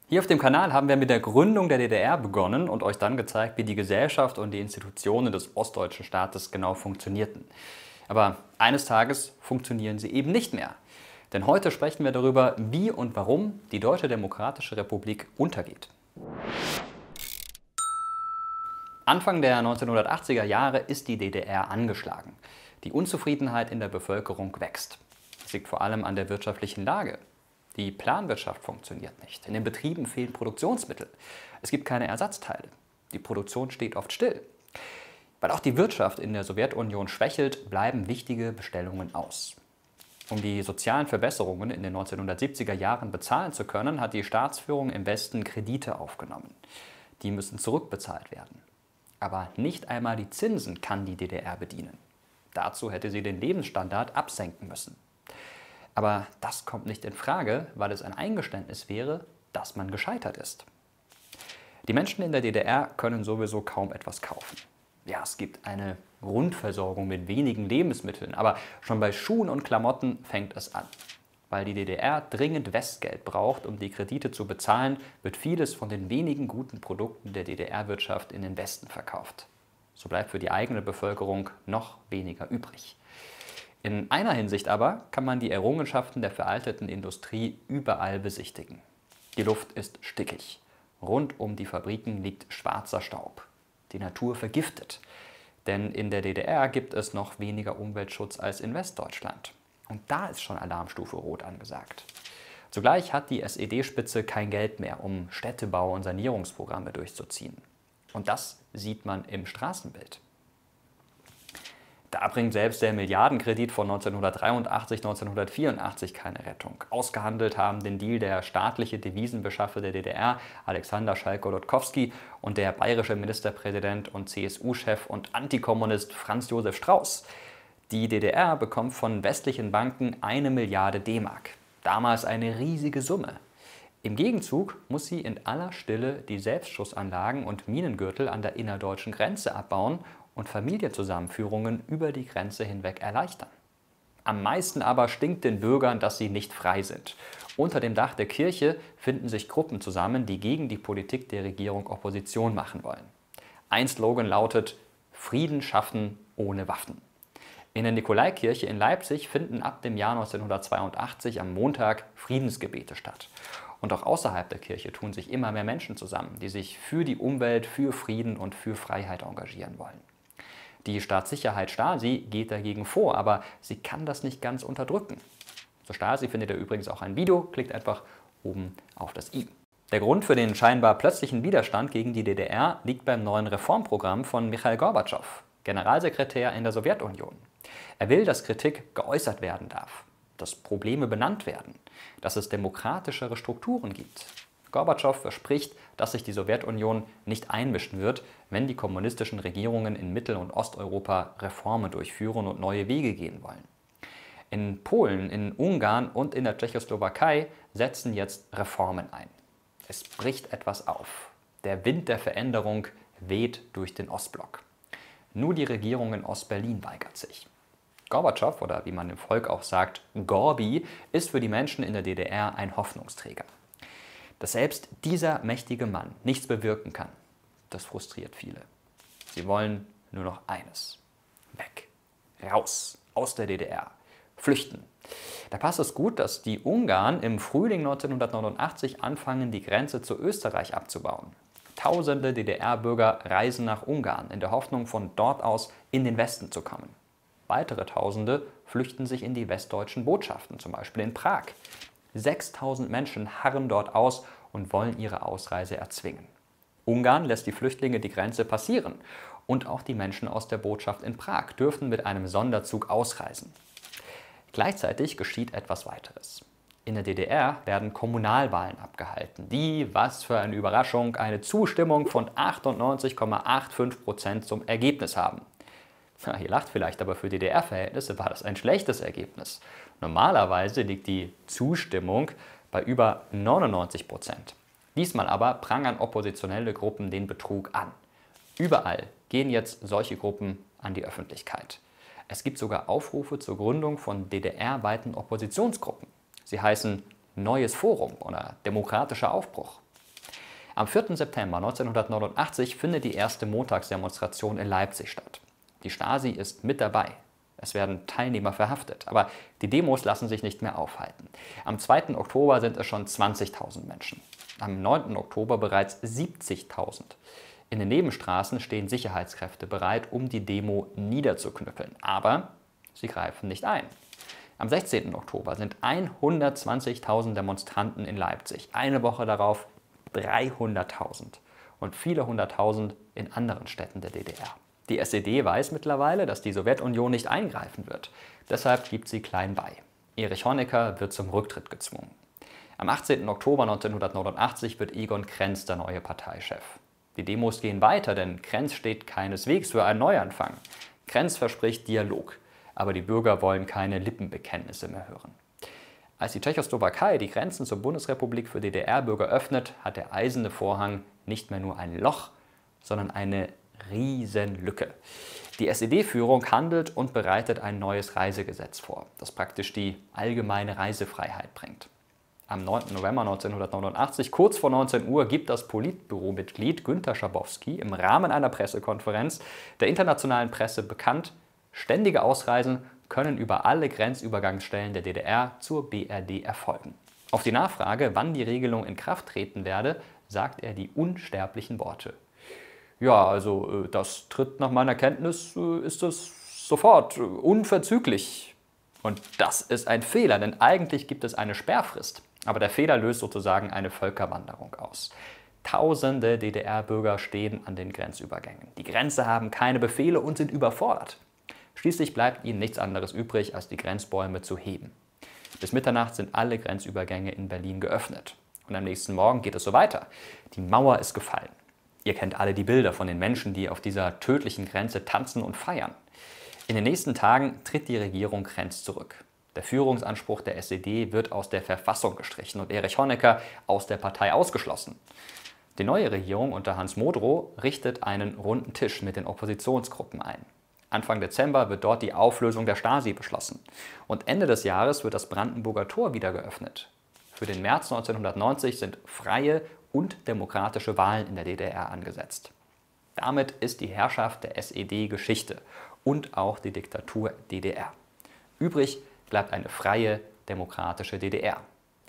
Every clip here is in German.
Hier auf dem Kanal haben wir mit der Gründung der DDR begonnen und euch dann gezeigt, wie die Gesellschaft und die Institutionen des ostdeutschen Staates genau funktionierten. Aber eines Tages funktionieren sie eben nicht mehr. Denn heute sprechen wir darüber, wie und warum die Deutsche Demokratische Republik untergeht. Anfang der 1980er Jahre ist die DDR angeschlagen. Die Unzufriedenheit in der Bevölkerung wächst. Das liegt vor allem an der wirtschaftlichen Lage. Die Planwirtschaft funktioniert nicht. In den Betrieben fehlen Produktionsmittel. Es gibt keine Ersatzteile. Die Produktion steht oft still. Weil auch die Wirtschaft in der Sowjetunion schwächelt, bleiben wichtige Bestellungen aus. Um die sozialen Verbesserungen in den 1970er Jahren bezahlen zu können, hat die Staatsführung im Westen Kredite aufgenommen. Die müssen zurückbezahlt werden. Aber nicht einmal die Zinsen kann die DDR bedienen. Dazu hätte sie den Lebensstandard absenken müssen. Aber das kommt nicht in Frage, weil es ein Eingeständnis wäre, dass man gescheitert ist. Die Menschen in der DDR können sowieso kaum etwas kaufen. Ja, es gibt eine Grundversorgung mit wenigen Lebensmitteln, aber schon bei Schuhen und Klamotten fängt es an. Weil die DDR dringend Westgeld braucht, um die Kredite zu bezahlen, wird vieles von den wenigen guten Produkten der DDR-Wirtschaft in den Westen verkauft. So bleibt für die eigene Bevölkerung noch weniger übrig. In einer Hinsicht aber kann man die Errungenschaften der veralteten Industrie überall besichtigen. Die Luft ist stickig. Rund um die Fabriken liegt schwarzer Staub. Die Natur vergiftet. Denn in der DDR gibt es noch weniger Umweltschutz als in Westdeutschland. Und da ist schon Alarmstufe Rot angesagt. Zugleich hat die SED-Spitze kein Geld mehr, um Städtebau- und Sanierungsprogramme durchzuziehen. Und das sieht man im Straßenbild. Da bringt selbst der Milliardenkredit von 1983/1984 keine Rettung. Ausgehandelt haben den Deal der staatliche Devisenbeschaffer der DDR, Alexander Schalk-Golodkowski, und der bayerische Ministerpräsident und CSU-Chef und Antikommunist Franz Josef Strauß. Die DDR bekommt von westlichen Banken 1 Milliarde D-Mark. Damals eine riesige Summe. Im Gegenzug muss sie in aller Stille die Selbstschussanlagen und Minengürtel an der innerdeutschen Grenze abbauen und Familienzusammenführungen über die Grenze hinweg erleichtern. Am meisten aber stinkt den Bürgern, dass sie nicht frei sind. Unter dem Dach der Kirche finden sich Gruppen zusammen, die gegen die Politik der Regierung Opposition machen wollen. Ein Slogan lautet: Frieden schaffen ohne Waffen. In der Nikolaikirche in Leipzig finden ab dem Jahr 1982 am Montag Friedensgebete statt. Und auch außerhalb der Kirche tun sich immer mehr Menschen zusammen, die sich für die Umwelt, für Frieden und für Freiheit engagieren wollen. Die Staatssicherheit Stasi geht dagegen vor, aber sie kann das nicht ganz unterdrücken. Zur Stasi findet ihr übrigens auch ein Video, klickt einfach oben auf das i. Der Grund für den scheinbar plötzlichen Widerstand gegen die DDR liegt beim neuen Reformprogramm von Michail Gorbatschow, Generalsekretär in der Sowjetunion. Er will, dass Kritik geäußert werden darf, dass Probleme benannt werden, dass es demokratischere Strukturen gibt. Gorbatschow verspricht, dass sich die Sowjetunion nicht einmischen wird, wenn die kommunistischen Regierungen in Mittel- und Osteuropa Reformen durchführen und neue Wege gehen wollen. In Polen, in Ungarn und in der Tschechoslowakei setzen jetzt Reformen ein. Es bricht etwas auf. Der Wind der Veränderung weht durch den Ostblock. Nur die Regierung in Ostberlin weigert sich. Gorbatschow, oder wie man im Volk auch sagt, Gorbi, ist für die Menschen in der DDR ein Hoffnungsträger. Dass selbst dieser mächtige Mann nichts bewirken kann, das frustriert viele. Sie wollen nur noch eines: weg, raus, aus der DDR, flüchten. Da passt es gut, dass die Ungarn im Frühling 1989 anfangen, die Grenze zu Österreich abzubauen. Tausende DDR-Bürger reisen nach Ungarn in der Hoffnung, von dort aus in den Westen zu kommen. Weitere Tausende flüchten sich in die westdeutschen Botschaften, zum Beispiel in Prag. 6000 Menschen harren dort aus und wollen ihre Ausreise erzwingen. Ungarn lässt die Flüchtlinge die Grenze passieren und auch die Menschen aus der Botschaft in Prag dürfen mit einem Sonderzug ausreisen. Gleichzeitig geschieht etwas weiteres. In der DDR werden Kommunalwahlen abgehalten, die, was für eine Überraschung, eine Zustimmung von 98,85% zum Ergebnis haben. Ja, ihr lacht vielleicht, aber für DDR-Verhältnisse war das ein schlechtes Ergebnis. Normalerweise liegt die Zustimmung bei über 99%. Diesmal aber prangern oppositionelle Gruppen den Betrug an. Überall gehen jetzt solche Gruppen an die Öffentlichkeit. Es gibt sogar Aufrufe zur Gründung von DDR-weiten Oppositionsgruppen. Sie heißen Neues Forum oder Demokratischer Aufbruch. Am 4. September 1989 findet die erste Montagsdemonstration in Leipzig statt. Die Stasi ist mit dabei. Es werden Teilnehmer verhaftet, aber die Demos lassen sich nicht mehr aufhalten. Am 2. Oktober sind es schon 20.000 Menschen. Am 9. Oktober bereits 70.000. In den Nebenstraßen stehen Sicherheitskräfte bereit, um die Demo niederzuknüppeln. Aber sie greifen nicht ein. Am 16. Oktober sind 120.000 Demonstranten in Leipzig. Eine Woche darauf 300.000 und viele hunderttausend in anderen Städten der DDR. Die SED weiß mittlerweile, dass die Sowjetunion nicht eingreifen wird. Deshalb gibt sie klein bei. Erich Honecker wird zum Rücktritt gezwungen. Am 18. Oktober 1989 wird Egon Krenz der neue Parteichef. Die Demos gehen weiter, denn Krenz steht keineswegs für einen Neuanfang. Krenz verspricht Dialog, aber die Bürger wollen keine Lippenbekenntnisse mehr hören. Als die Tschechoslowakei die Grenzen zur Bundesrepublik für DDR-Bürger öffnet, hat der eiserne Vorhang nicht mehr nur ein Loch, sondern eine Riesenlücke. Die SED-Führung handelt und bereitet ein neues Reisegesetz vor, das praktisch die allgemeine Reisefreiheit bringt. Am 9. November 1989, kurz vor 19 Uhr, gibt das Politbüromitglied Günter Schabowski im Rahmen einer Pressekonferenz der internationalen Presse bekannt, ständige Ausreisen können über alle Grenzübergangsstellen der DDR zur BRD erfolgen. Auf die Nachfrage, wann die Regelung in Kraft treten werde, sagt er die unsterblichen Worte. Ja, also das tritt nach meiner Kenntnis, ist es sofort, unverzüglich. Und das ist ein Fehler, denn eigentlich gibt es eine Sperrfrist. Aber der Fehler löst sozusagen eine Völkerwanderung aus. Tausende DDR-Bürger stehen an den Grenzübergängen. Die Grenzer haben keine Befehle und sind überfordert. Schließlich bleibt ihnen nichts anderes übrig, als die Grenzbäume zu heben. Bis Mitternacht sind alle Grenzübergänge in Berlin geöffnet. Und am nächsten Morgen geht es so weiter. Die Mauer ist gefallen. Ihr kennt alle die Bilder von den Menschen, die auf dieser tödlichen Grenze tanzen und feiern. In den nächsten Tagen tritt die Regierung Krenz zurück. Der Führungsanspruch der SED wird aus der Verfassung gestrichen und Erich Honecker aus der Partei ausgeschlossen. Die neue Regierung unter Hans Modrow richtet einen runden Tisch mit den Oppositionsgruppen ein. Anfang Dezember wird dort die Auflösung der Stasi beschlossen. Und Ende des Jahres wird das Brandenburger Tor wieder geöffnet. Für den März 1990 sind freie und demokratische Wahlen in der DDR angesetzt. Damit ist die Herrschaft der SED Geschichte und auch die Diktatur DDR. Übrig bleibt eine freie, demokratische DDR.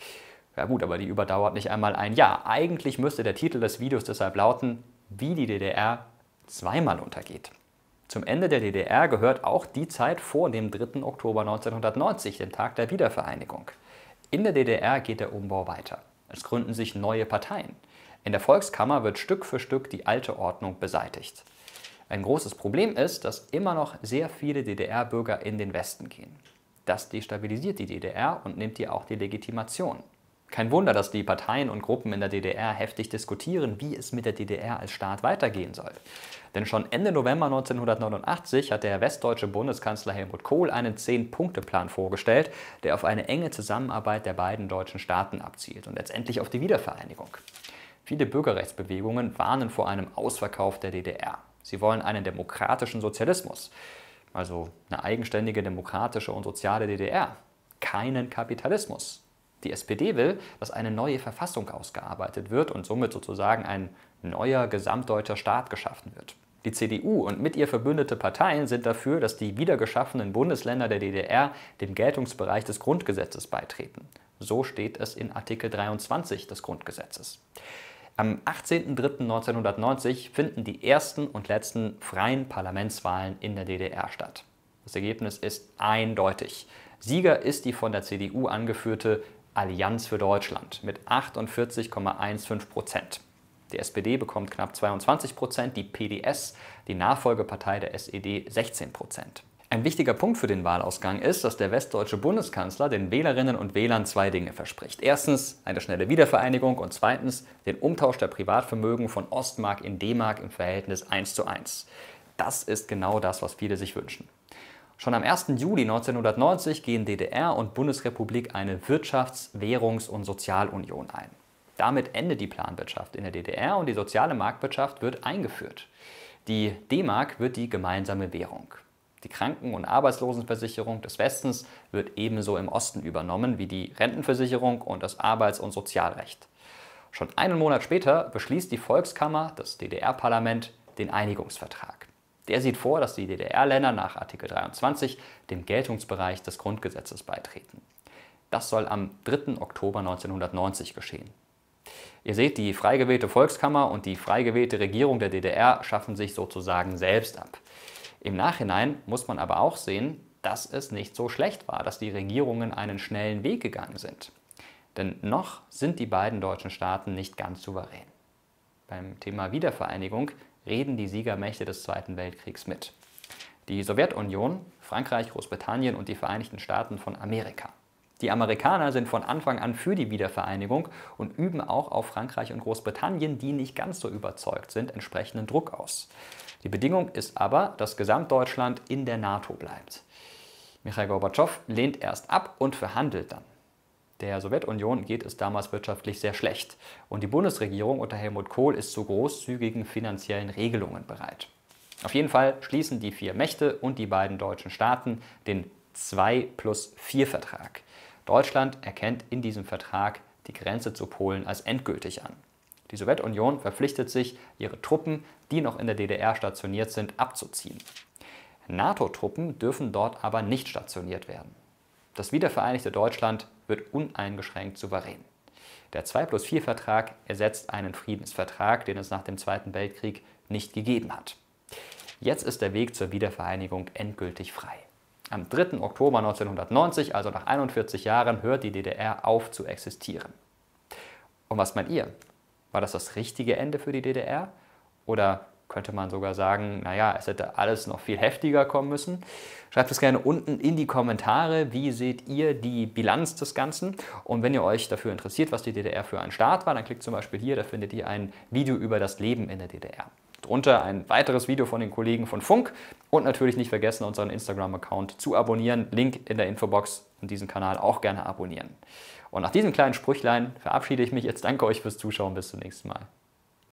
Ja gut, aber die überdauert nicht einmal ein Jahr. Eigentlich müsste der Titel des Videos deshalb lauten, wie die DDR zweimal untergeht. Zum Ende der DDR gehört auch die Zeit vor dem 3. Oktober 1990, dem Tag der Wiedervereinigung. In der DDR geht der Umbau weiter. Es gründen sich neue Parteien. In der Volkskammer wird Stück für Stück die alte Ordnung beseitigt. Ein großes Problem ist, dass immer noch sehr viele DDR-Bürger in den Westen gehen. Das destabilisiert die DDR und nimmt ihr auch die Legitimation. Kein Wunder, dass die Parteien und Gruppen in der DDR heftig diskutieren, wie es mit der DDR als Staat weitergehen soll. Denn schon Ende November 1989 hat der westdeutsche Bundeskanzler Helmut Kohl einen 10-Punkte-Plan vorgestellt, der auf eine enge Zusammenarbeit der beiden deutschen Staaten abzielt und letztendlich auf die Wiedervereinigung. Viele Bürgerrechtsbewegungen warnen vor einem Ausverkauf der DDR. Sie wollen einen demokratischen Sozialismus, also eine eigenständige demokratische und soziale DDR, keinen Kapitalismus. Die SPD will, dass eine neue Verfassung ausgearbeitet wird und somit sozusagen ein neuer gesamtdeutscher Staat geschaffen wird. Die CDU und mit ihr verbündete Parteien sind dafür, dass die wiedergeschaffenen Bundesländer der DDR dem Geltungsbereich des Grundgesetzes beitreten. So steht es in Artikel 23 des Grundgesetzes. Am 18.03.1990 finden die ersten und letzten freien Parlamentswahlen in der DDR statt. Das Ergebnis ist eindeutig. Sieger ist die von der CDU angeführte Allianz für Deutschland mit 48,15%. Die SPD bekommt knapp 22%, die PDS, die Nachfolgepartei der SED, 16%. Ein wichtiger Punkt für den Wahlausgang ist, dass der westdeutsche Bundeskanzler den Wählerinnen und Wählern zwei Dinge verspricht. Erstens eine schnelle Wiedervereinigung und zweitens den Umtausch der Privatvermögen von Ostmark in D-Mark im Verhältnis 1:1. Das ist genau das, was viele sich wünschen. Schon am 1. Juli 1990 gehen DDR und Bundesrepublik eine Wirtschafts-, Währungs- und Sozialunion ein. Damit endet die Planwirtschaft in der DDR und die soziale Marktwirtschaft wird eingeführt. Die D-Mark wird die gemeinsame Währung. Die Kranken- und Arbeitslosenversicherung des Westens wird ebenso im Osten übernommen wie die Rentenversicherung und das Arbeits- und Sozialrecht. Schon einen Monat später beschließt die Volkskammer, das DDR-Parlament, den Einigungsvertrag. Der sieht vor, dass die DDR-Länder nach Artikel 23 dem Geltungsbereich des Grundgesetzes beitreten. Das soll am 3. Oktober 1990 geschehen. Ihr seht, die frei gewählte Volkskammer und die frei gewählte Regierung der DDR schaffen sich sozusagen selbst ab. Im Nachhinein muss man aber auch sehen, dass es nicht so schlecht war, dass die Regierungen einen schnellen Weg gegangen sind. Denn noch sind die beiden deutschen Staaten nicht ganz souverän. Beim Thema Wiedervereinigung reden die Siegermächte des Zweiten Weltkriegs mit. Die Sowjetunion, Frankreich, Großbritannien und die Vereinigten Staaten von Amerika. Die Amerikaner sind von Anfang an für die Wiedervereinigung und üben auch auf Frankreich und Großbritannien, die nicht ganz so überzeugt sind, entsprechenden Druck aus. Die Bedingung ist aber, dass Gesamtdeutschland in der NATO bleibt. Michail Gorbatschow lehnt erst ab und verhandelt dann. Der Sowjetunion geht es damals wirtschaftlich sehr schlecht und die Bundesregierung unter Helmut Kohl ist zu großzügigen finanziellen Regelungen bereit. Auf jeden Fall schließen die 4 Mächte und die beiden deutschen Staaten den 2+4-Vertrag. Deutschland erkennt in diesem Vertrag die Grenze zu Polen als endgültig an. Die Sowjetunion verpflichtet sich, ihre Truppen, die noch in der DDR stationiert sind, abzuziehen. NATO-Truppen dürfen dort aber nicht stationiert werden. Das wiedervereinigte Deutschland wird uneingeschränkt souverän. Der 2+4-Vertrag ersetzt einen Friedensvertrag, den es nach dem Zweiten Weltkrieg nicht gegeben hat. Jetzt ist der Weg zur Wiedervereinigung endgültig frei. Am 3. Oktober 1990, also nach 41 Jahren, hört die DDR auf zu existieren. Und was meint ihr? War das richtige Ende für die DDR? Oder könnte man sogar sagen, naja, es hätte alles noch viel heftiger kommen müssen? Schreibt es gerne unten in die Kommentare, wie seht ihr die Bilanz des Ganzen? Und wenn ihr euch dafür interessiert, was die DDR für ein Staat war, dann klickt zum Beispiel hier, da findet ihr ein Video über das Leben in der DDR. Drunter ein weiteres Video von den Kollegen von Funk und natürlich nicht vergessen, unseren Instagram-Account zu abonnieren. Link in der Infobox und diesen Kanal auch gerne abonnieren. Und nach diesem kleinen Sprüchlein verabschiede ich mich jetzt. Danke euch fürs Zuschauen. Bis zum nächsten Mal.